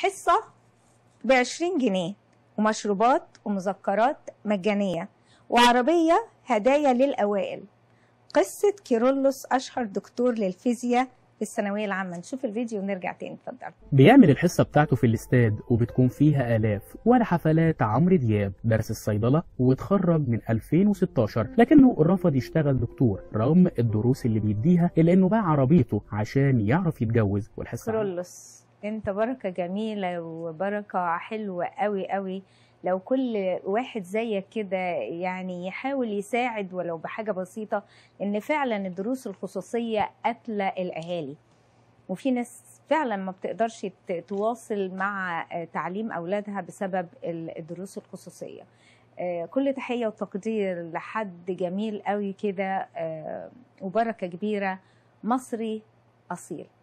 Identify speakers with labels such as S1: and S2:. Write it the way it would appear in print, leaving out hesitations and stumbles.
S1: الحصة ب20 جنيه، ومشروبات ومذكرات مجانية، وعربية هدايا للأوائل. قصة كيرلس أشهر دكتور للفيزياء في الثانوية العامة. نشوف الفيديو ونرجع تاني. اتفضل.
S2: بيعمل الحصة بتاعته في الاستاد وبتكون فيها آلاف، ولا حفلات عمرو دياب. درس الصيدلة واتخرج من 2016، لكنه رفض يشتغل دكتور رغم الدروس اللي بيديها، إلا إنه باع عربيته عشان يعرف يتجوز. والحصة
S1: كيرلس انت بركة جميلة وبركة حلوة قوي قوي. لو كل واحد زيك كده يعني يحاول يساعد ولو بحاجة بسيطة، ان فعلا الدروس الخصوصية قاتلة الاهالي، وفي ناس فعلا ما بتقدرش تواصل مع تعليم اولادها بسبب الدروس الخصوصية. كل تحية وتقدير لحد جميل قوي كده، وبركة كبيرة، مصري اصيل.